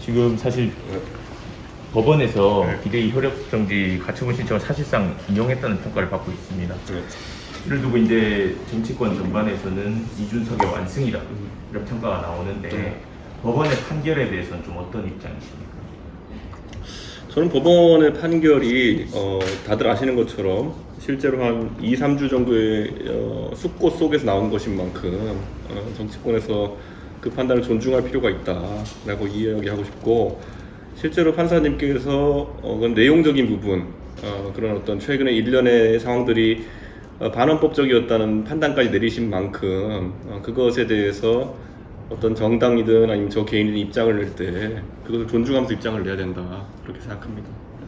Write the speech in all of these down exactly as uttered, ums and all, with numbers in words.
지금 사실 법원에서 네. 비대위 효력정지 가처분 신청을 사실상 인용했다는 평가를 받고 있습니다. 네. 이를 두고 이제 정치권 전반에서는 이준석의 완승이다 이런 평가가 나오는데 네. 법원의 판결에 대해서는 좀 어떤 입장이십니까? 저는 법원의 판결이 어, 다들 아시는 것처럼 실제로 한 이, 삼 주 정도의 어, 숙고 속에서 나온 것인 만큼 어, 정치권에서 그 판단을 존중할 필요가 있다라고 이야기하고 싶고, 실제로 판사님께서 어, 그런 내용적인 부분, 어, 그런 어떤 최근의 일련의 상황들이 어, 반헌법적이었다는 판단까지 내리신 만큼 어, 그것에 대해서 어떤 정당이든 아니면 저 개인이 입장을 낼 때 그것을 존중하면서 입장을 내야 된다, 그렇게 생각합니다.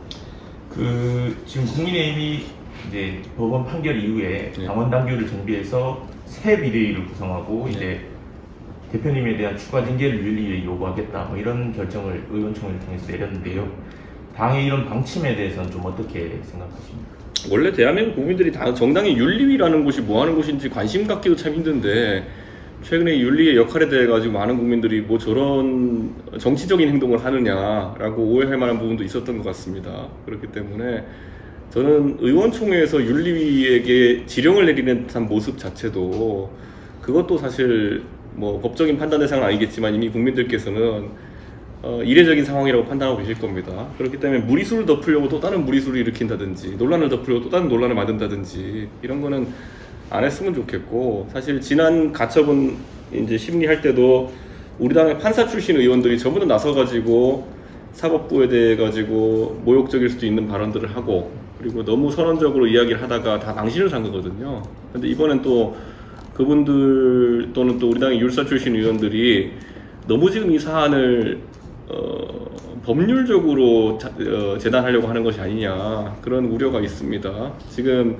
그 지금 국민의힘이 이제 법원 판결 이후에 네. 당원 당규를 정비해서 새 비대위를 구성하고 네. 이제 대표님에 대한 추가 징계를 윤리위에 요구하겠다 뭐 이런 결정을 의원총회를 통해서 내렸는데요. 당의 이런 방침에 대해서는 좀 어떻게 생각하십니까? 원래 대한민국 국민들이 다 정당의 윤리위라는 곳이 뭐 하는 곳인지 관심 갖기도 참 힘든데, 최근에 윤리의 역할에 대해 가지고 많은 국민들이 뭐 저런 정치적인 행동을 하느냐라고 오해할 만한 부분도 있었던 것 같습니다. 그렇기 때문에 저는 의원총회에서 윤리위에게 지령을 내리는 듯한 모습 자체도, 그것도 사실 뭐 법적인 판단 대상은 아니겠지만 이미 국민들께서는 어, 이례적인 상황이라고 판단하고 계실 겁니다. 그렇기 때문에 무리수를 덮으려고 또 다른 무리수를 일으킨다든지, 논란을 덮으려고 또 다른 논란을 만든다든지, 이런 거는 안 했으면 좋겠고, 사실 지난 가처분 이제 심리할 때도 우리 당의 판사 출신 의원들이 전부 다 나서가지고 사법부에 대해 가지고 모욕적일 수도 있는 발언들을 하고, 그리고 너무 선언적으로 이야기를 하다가 다 망신을 산 거거든요. 근데 이번엔 또 그분들 또는 또 우리 당의 율사 출신 의원들이 너무 지금 이 사안을 어, 법률적으로 자, 어, 재단하려고 하는 것이 아니냐, 그런 우려가 있습니다. 지금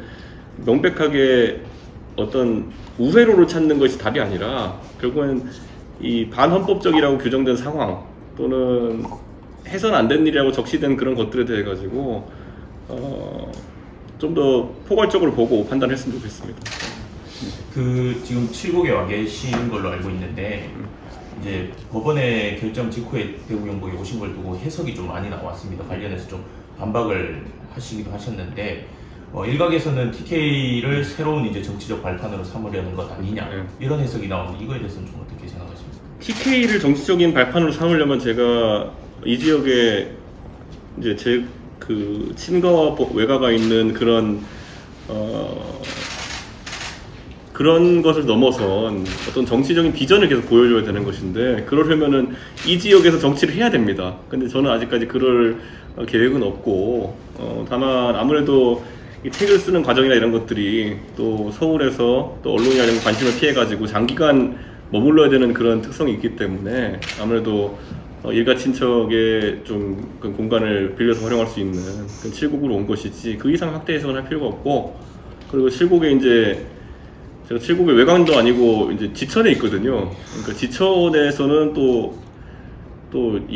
명백하게 어떤 우회로를 찾는 것이 답이 아니라 결국은 이 반헌법적이라고 규정된 상황 또는 해서는 안 된 일이라고 적시된 그런 것들에 대해 가지고 어, 좀 더 포괄적으로 보고 판단했으면 좋겠습니다. 그 지금 칠곡에 와 계신 걸로 알고 있는데 이제 법원의 결정 직후에 대구경북에 오신 걸 두고 해석이 좀 많이 나왔습니다. 관련해서 좀 반박을 하시기도 하셨는데 어, 일각에서는 티케이를 새로운 이제 정치적 발판으로 삼으려는 것 아니냐, 네. 이런 해석이 나오는데 이거에 대해서는 좀 어떻게 생각하십니까? 티케이를 정치적인 발판으로 삼으려면 제가 이 지역에 이제 제 그 친가와 외가가 있는 그런 어 그런 것을 넘어선 어떤 정치적인 비전을 계속 보여줘야 되는 것인데, 그러려면은 이 지역에서 정치를 해야 됩니다. 근데 저는 아직까지 그럴 계획은 없고, 어 다만 아무래도 이 책을 쓰는 과정이나 이런 것들이 또 서울에서 또 언론이나 이런 관심을 피해가지고 장기간 머물러야 되는 그런 특성이 있기 때문에 아무래도 어, 일가 친척의 좀 그 공간을 빌려서 활용할 수 있는 그런 칠곡으로 온 것이지, 그 이상 확대 해석은 할 필요가 없고, 그리고 칠곡에 이제 제가 칠곡의 외곽도 아니고 이제 지천에 있거든요. 그러니까 지천에서는 또 또 이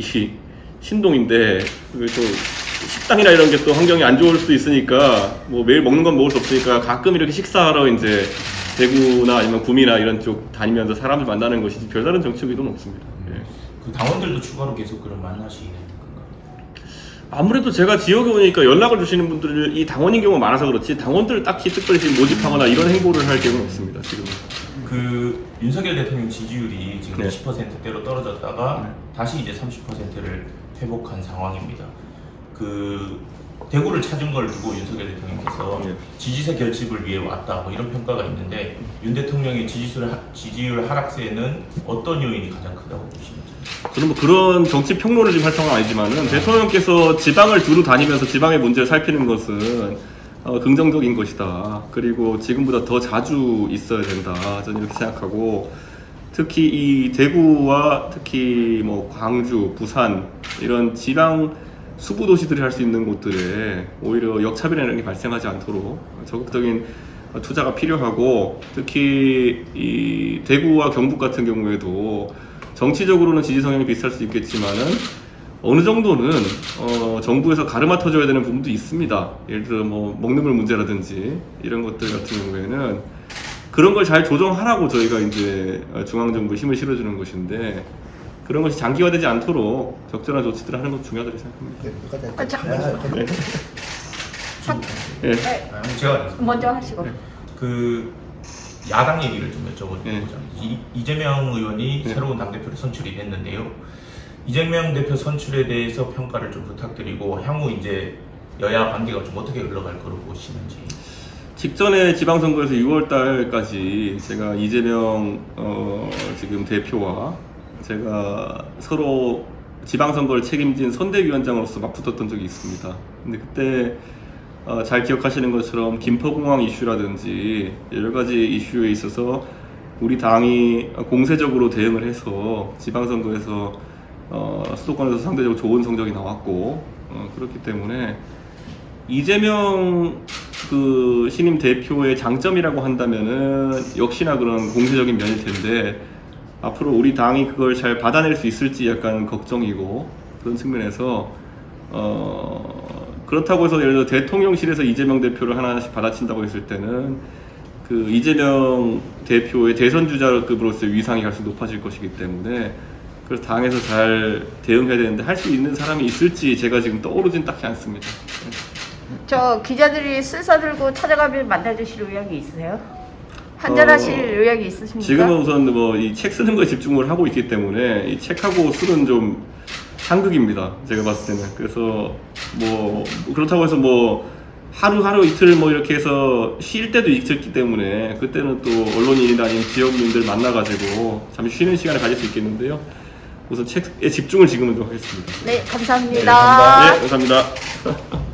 신동인데 또 식당이나 이런 게 또 환경이 안 좋을 수도 있으니까 뭐 매일 먹는 건 먹을 수 없으니까 가끔 이렇게 식사하러 이제 대구나 아니면 구미나 이런 쪽 다니면서 사람들 만나는 것이지 별다른 정치적 의도는 없습니다. 예. 그 당원들도 추가로 계속 그런 만나시는 건가요? 아무래도 제가 지역에 오니까 연락을 주시는 분들이 이 당원인 경우가 많아서 그렇지, 당원들을 딱히 특별히 지금 모집하거나 이런 행보를 할 계획은 없습니다. 지금. 그 윤석열 대통령 지지율이 지금 네. 이십 퍼센트대로 떨어졌다가 네. 다시 이제 삼십 퍼센트를 회복한 상황입니다. 그 대구를 찾은 걸 두고 윤석열 대통령께서 네. 지지세 결집을 위해 왔다 뭐 이런 평가가 있는데, 윤 대통령의 지지율, 하, 지지율 하락세는 어떤 요인이 가장 크다고 보시는지? 저는 뭐 그런 정치 평론을 지금 할 상황은 아니지만은, 대통령께서 지방을 두루 다니면서 지방의 문제를 살피는 것은 어, 긍정적인 것이다. 그리고 지금보다 더 자주 있어야 된다. 저는 이렇게 생각하고, 특히 이 대구와 특히 뭐 광주, 부산 이런 지방 수부 도시들이 할 수 있는 곳들에 오히려 역차별이라는 게 발생하지 않도록 적극적인 투자가 필요하고, 특히 이 대구와 경북 같은 경우에도 정치적으로는 지지 성향이 비슷할 수 있겠지만은 어느 정도는 어 정부에서 가르마 터져야 되는 부분도 있습니다. 예를 들어 뭐 먹는 물 문제라든지 이런 것들 같은 경우에는 그런 걸 잘 조정하라고 저희가 이제 중앙정부에 힘을 실어주는 것인데, 그런 것이 장기화되지 않도록 적절한 조치들을 하는 것도 중요하다고 생각합니다. 아, 잠깐만요. 네. 참, 예. 네, 아니, 제가 하겠습니다. 먼저 하시고. 네. 그 야당 얘기를 좀 여쭤보자. 네. 이, 이재명 의원이 네. 새로운 당대표로 선출이 됐는데요. 이재명 대표 선출에 대해서 평가를 좀 부탁드리고 향후 이제 여야 관계가 좀 어떻게 흘러갈 거로 보시는지. 직전에 지방선거에서 유월 달까지 제가 이재명 어, 지금 대표와 제가 서로 지방선거를 책임진 선대위원장으로서 맞붙었던 적이 있습니다. 근데 그때 어, 잘 기억하시는 것처럼 김포공항 이슈라든지 여러 가지 이슈에 있어서 우리 당이 공세적으로 대응을 해서 지방선거에서 어, 수도권에서 상대적으로 좋은 성적이 나왔고 어, 그렇기 때문에 이재명 그 신임 대표의 장점이라고 한다면은 역시나 그런 공세적인 면일 텐데 앞으로 우리 당이 그걸 잘 받아낼 수 있을지 약간 걱정이고 그런 측면에서 어 그렇다고 해서 예를 들어 대통령실에서 이재명 대표를 하나씩 받아친다고 했을 때는 그 이재명 대표의 대선 주자급으로서의 위상이 갈수록 높아질 것이기 때문에 그래서 당에서 잘 대응해야 되는데 할 수 있는 사람이 있을지 제가 지금 떠오르진 딱히 않습니다. 저 기자들이 쓸서 들고 찾아가면 만나주실 의향이 있으세요? 한잔하실 어, 의향이 있으십니까? 지금은 우선 뭐 이 책 쓰는 거에 집중을 하고 있기 때문에 이 책하고 술은 좀 상극입니다. 제가 봤을 때는. 그래서 뭐 그렇다고 해서 뭐 하루하루 이틀 뭐 이렇게 해서 쉴 때도 있었기 때문에 그때는 또 언론인이나 아니면 지역민들 만나가지고 잠시 쉬는 시간을 가질 수 있겠는데요. 우선 책에 집중을 지금은 좀 하겠습니다. 네, 감사합니다. 네, 감사합니다. 네, 감사합니다.